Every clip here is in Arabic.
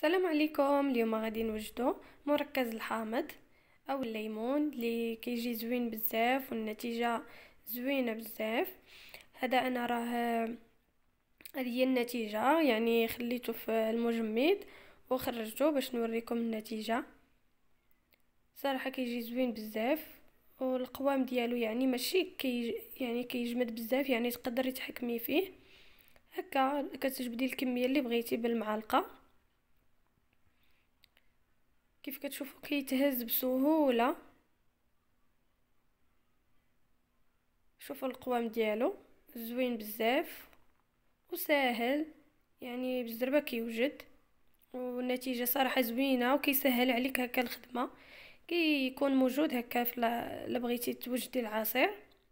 السلام عليكم. اليوم غادي نوجدو مركز الحامض او الليمون اللي كيجي زوين بزاف والنتيجه زوينه بزاف. هذا انا راه هذه هي النتيجه، يعني خليته في المجمد وخرجته باش نوريكم النتيجه. صراحه كيجي زوين بزاف والقوام ديالو يعني ماشي يعني كيجمد بزاف، يعني تقدري تحكمي فيه هكا. كتجبدي الكميه اللي بغيتي بالمعلقه. كيف كتشوفوا كيتهز بسهوله. شوفوا القوام ديالو زوين بزاف وساهل، يعني بزربه كيوجد، والنتيجه صراحه زوينه وكيسهل عليك هكا الخدمه. كيكون موجود هكا في لا بغيتي توجدي العصير.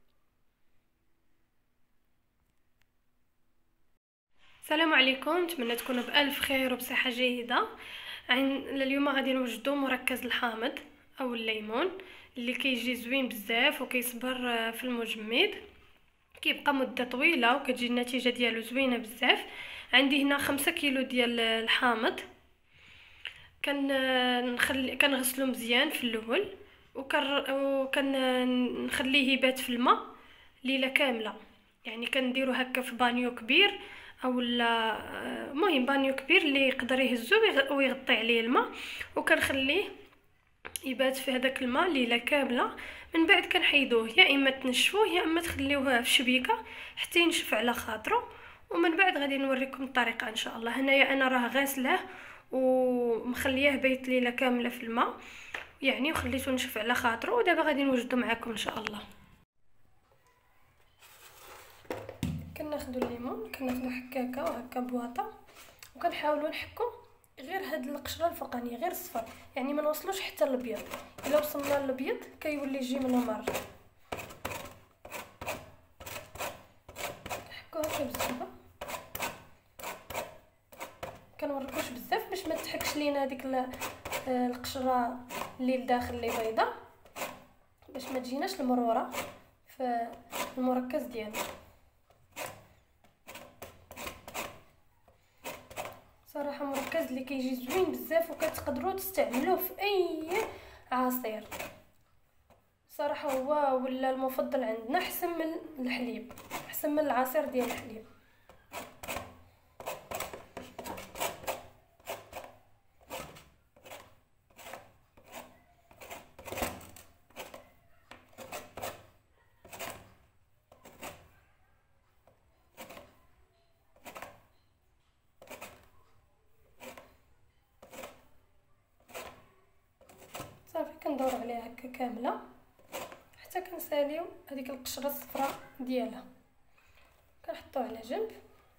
السلام عليكم، نتمنى تكونوا بالف خير وبصحه جيده. اليوم غادي نوجدوا مركز الحامض او الليمون اللي كيجي زوين بزاف وكيصبر في المجمد، كيبقى مده طويله وكتجي النتيجه ديالو زوينه بزاف. عندي هنا 5 كيلو ديال الحامض. كنغسلو مزيان في الاول نخليه يبات في الماء ليله كامله. يعني كنديرو هكا في بانيو كبير او لا المهم بانيو كبير اللي يقدر يهزو ويغطي عليه الماء، وكنخليه يبات في هذاك الماء ليله كامله. من بعد كنحيدوه، يا اما تنشفوه يا اما تخليوه في الشبيكه حتى ينشف على خاطره. ومن بعد غادي نوريكم الطريقه ان شاء الله. هنايا انا راه غاسلاه ومخلياه بيت ليله كامله في الماء، يعني وخليته نشف على خاطره. ودابا غادي نوجدو معكم ان شاء الله. كناخذوا الليمون، كناخذوا حكاكه وهكا بواطه، وكنحاولوا نحكو غير هاد القشره الفوقانيه، غير الصفر، يعني ما نوصلوش حتى الابيض. الا وصلنا للابيض كيولي يجي منه مر. نحكو هكا بالزبده، كنوركوش بزاف باش ما تحكش لينا هذيك القشره اللي لداخل اللي بيضه، باش ما تجيناش المروره في المركز ديالنا. صراحه مركز اللي كيجي زوين بزاف وكتقدروا تستعملوه في اي عصير. صراحه هو ولا المفضل عندنا، احسن من الحليب، احسن من العصير ديال الحليب. صافي كندور عليها هكا كامله حتى كنساليو هذيك القشره الصفراء ديالها، كنحطوها على جنب.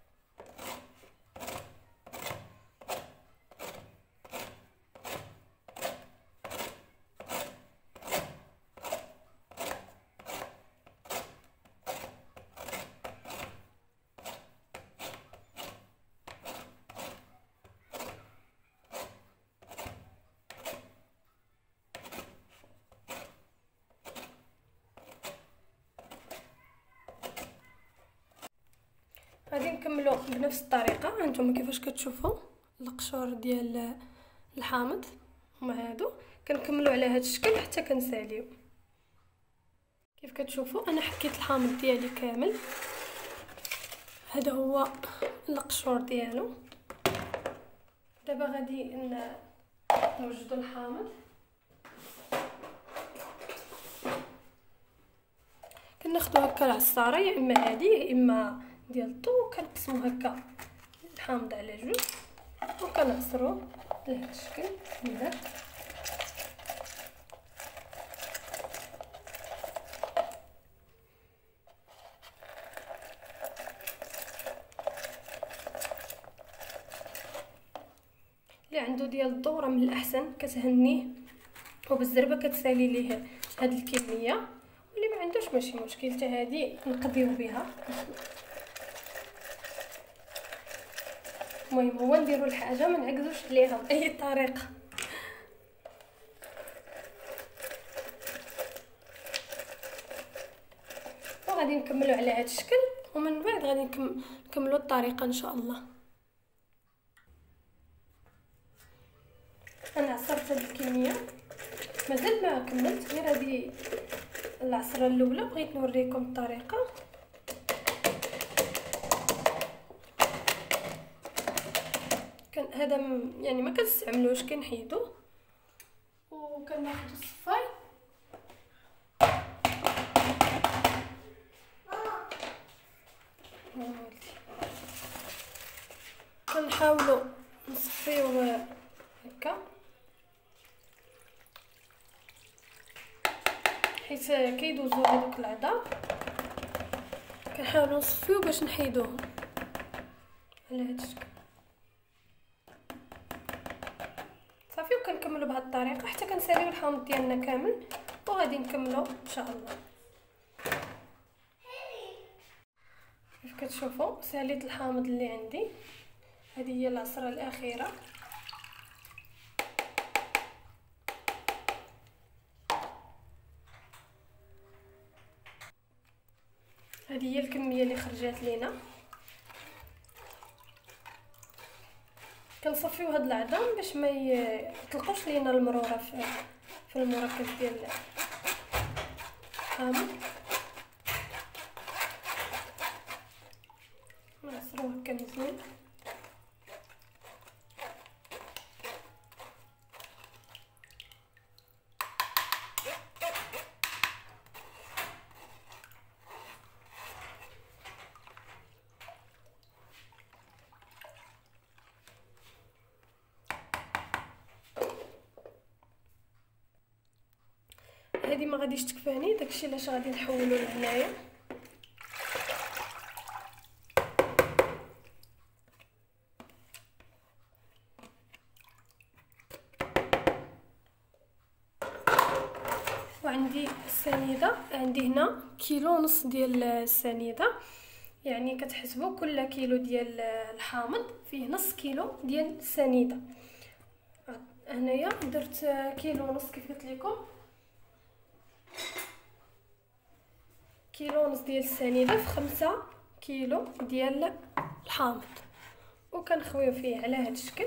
غادي نكملو بنفس الطريقه. هانتوما كيفاش كتشوفوا القشور ديال الحامض هما هادو، كنكملوا على هذا الشكل حتى كنساليو. كيف كتشوفوا انا حكيت الحامض ديالي كامل، هذا هو القشور ديالو. دابا غادي نوجدوا الحامض. كناخذوا هكا العصاره، يا اما هذه يا اما ديال الطو، كنقسمو هكا الحامض على جوج وكنعصروه لهذا الشكل من هنا. اللي عنده ديال الدوره من الاحسن كتهنيه وبالزربه كتسالي ليه هاد الكميه، واللي ما عندوش ماشي مشكل، حتى هذه نقضيو بها. المهم هو نديرو الحاجه ما نعكزوش عليها باي طريقه. وغادي نكملوا على هذا الشكل، ومن بعد غادي نكملوا الطريقه ان شاء الله. انا عصرت هاد الكميه، مازال ما كملت، غير هذه العصره الاولى بغيت نوريكم الطريقه. كان هذا يعني ما كنستعملوش، كنحيدوه وكناخذ الصفاي كنحاولوا نصفيو هكا حيت كيدوزو هذوك العظام، كنحاولوا نصفيو باش نحيدوهم على هذا الشكل صافي. وكنكملوا بهذه الطريقه حتى كنساليو الحامض ديالنا كامل، وغادي نكملوا ان شاء الله. كيف كتشوفوا ساليت الحامض اللي عندي، هذه هي العصره الاخيره. هذه هي الكميه اللي خرجات لينا. كنصفيو هاد العظام باش ما يطلقوش لينا المروره في المركب ديال الحامض. نعصروه هكا مزيان. هذه ما غاديش تكفاني، داكشي علاش غادي نحولو لهنايا. وعندي السنيده، عندي هنا كيلو ونص ديال السنيده، يعني كتحسبوا كل كيلو ديال الحامض فيه نص كيلو ديال السنيده. هنايا درت كيلو ونص كيف قلت لكم، كيلو ونص ديال السنيده في 5 كيلو ديال الحامض، وكنخويو فيه على هذا الشكل.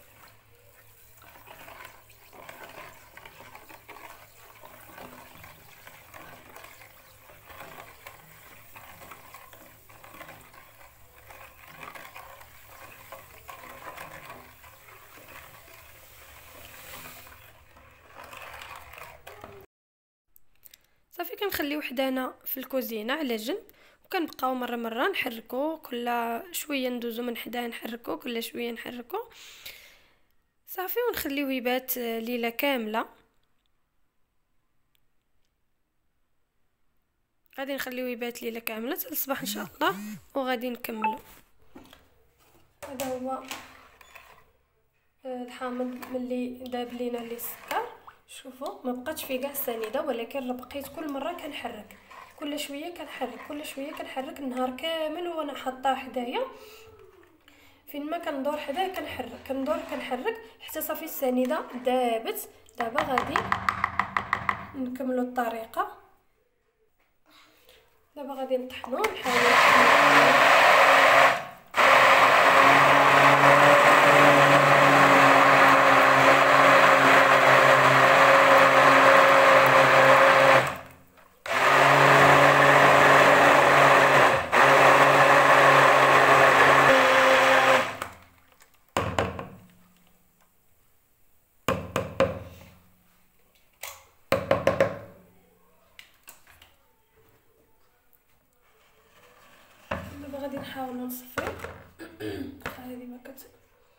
صافي كنخليو حدانا في الكوزينه على جنب، وكنبقاو مره نحركو، كل شويه ندوزو من حداه نحركو، كل شويه نحركو صافي، ونخليوه يبات ليله كامله. غادي نخليوه يبات ليله كامله حتى الصباح ان شاء الله، وغادي نكملو. هذا هو الحامض ملي داب لينا لي السكر. شوفوا ما بقاتش فيه كاع السنيده، ولكن بقيت كل مره كنحرك، كل شويه كنحرك النهار كامل وانا حاطاه حدايا. فين ما كندور حداه كنحرك حتى صافي السنيده دابت. دابا غادي نكملوا الطريقه. دابا غادي نطحنوا، نحاولوا غادي نحاولوا نصفيو. هذه ما كت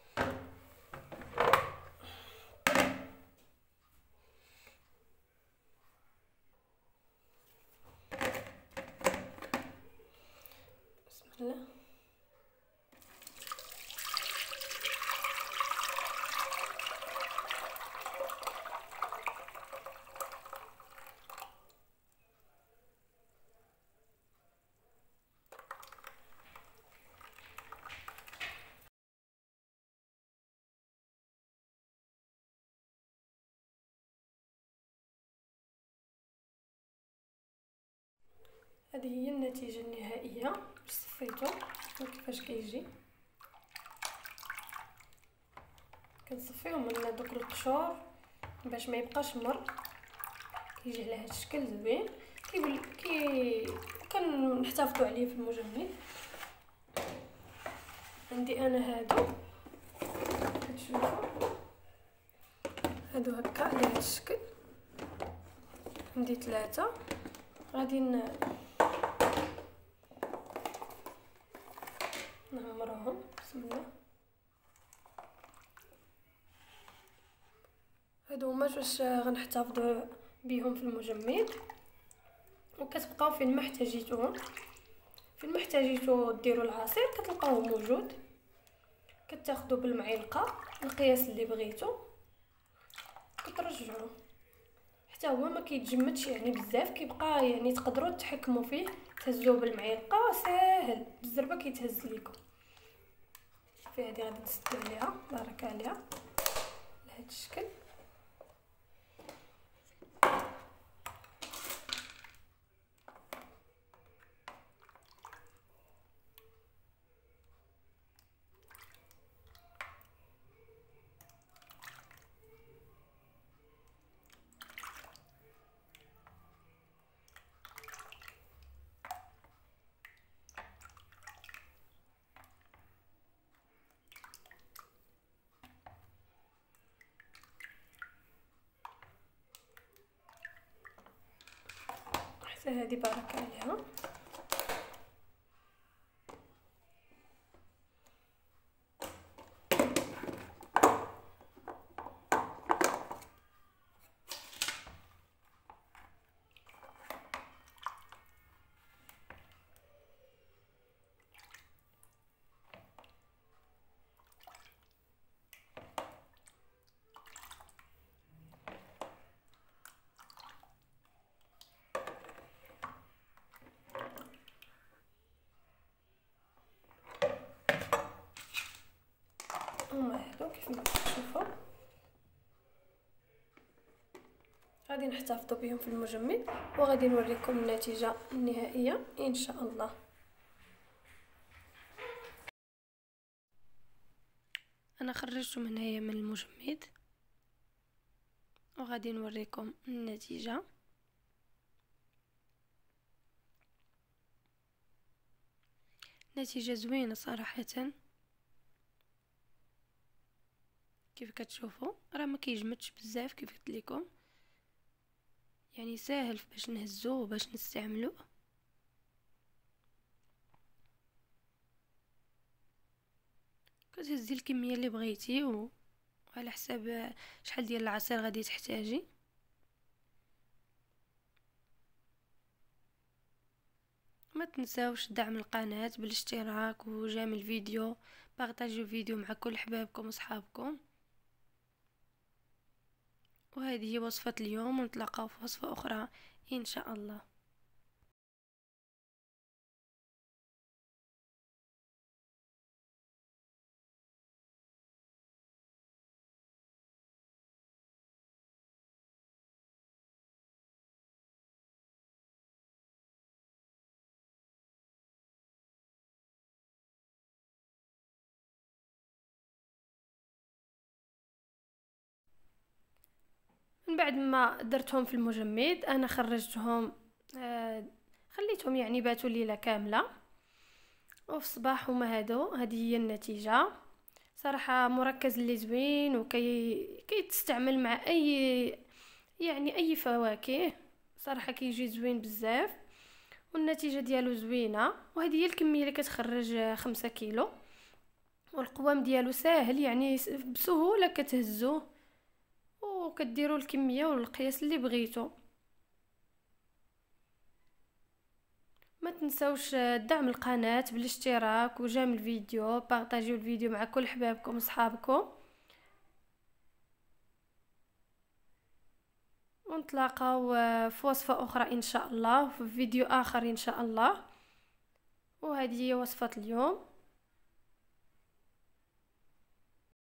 بسم الله. هذه هي النتيجه النهائيه. صفيته وكيفاش كيجي، كنصفيهم من دوك القشور باش ما يبقاش مر، كيجي على هذا الشكل زوين. كنحتفظوا عليه في المجمد. عندي انا هادو كتشوفوا هادو هكا على هذا الشكل، عندي 3 غادي نعمرهم. بسم الله. هادو هما باش غنحتفظوا بهم في المجمد. وكتبقاو فين ما احتاجيتوهم، فين ما احتاجيتو ديروا العصير كتلقاوه موجود. كتاخذوا بالمعلقه القياس اللي بغيتو كترجعوه حتى هو ما كيتجمدش يعني بزاف، كيبقى يعني تقدروا تحكموا فيه، تهزوه بالمعلقه ساهل بالزربه كيتهز لكم. في هذه غادي نسدو عليها بارك عليها بهذا الشكل. حتى هذه بارك عليها. هما هادو كيف ما كتشوفوا غادي نحتفظوا بهم في المجمد، وغادي نوريكم النتيجه النهائيه ان شاء الله. انا خرجتهم هنايا من المجمد وغادي نوريكم النتيجه. نتيجه زوينه صراحه. كيف كتشوفوا راه ما كيجمدش بزاف كيف قلت لكم، يعني ساهل باش نهزوه وباش نستعملوه. كتهزي الكميه اللي بغيتي وعلى حساب شحال ديال العصير غادي تحتاجي. ما تنساوش دعم القناه بالاشتراك وجيم الفيديو، بارطاجيو الفيديو مع كل حبابكم وصحابكم. وهذه هي وصفة اليوم، ونتلاقاو في وصفة أخرى إن شاء الله. من بعد ما درتهم في المجمد أنا خرجتهم، خليتهم يعني باتوا ليلة كاملة، وفي الصباح هما هذه هي النتيجة. صراحة مركز اللي زوين كيتستعمل مع اي فواكه. صراحة كيجي زوين بزاف والنتيجة ديالو زوينة. وهذه هي الكمية اللي كتخرج 5 كيلو، والقوام ديالو ساهل يعني بسهولة كتهزوه وكديروا الكمية والقياس اللي بغيتو. ما تنسوش دعم القناة بالاشتراك وجيم الفيديو، بارطاجيو الفيديو مع كل حبابكم وصحابكم، ونتلاقاو في وصفة أخرى إن شاء الله، في فيديو آخر إن شاء الله. وهذه هي وصفة اليوم.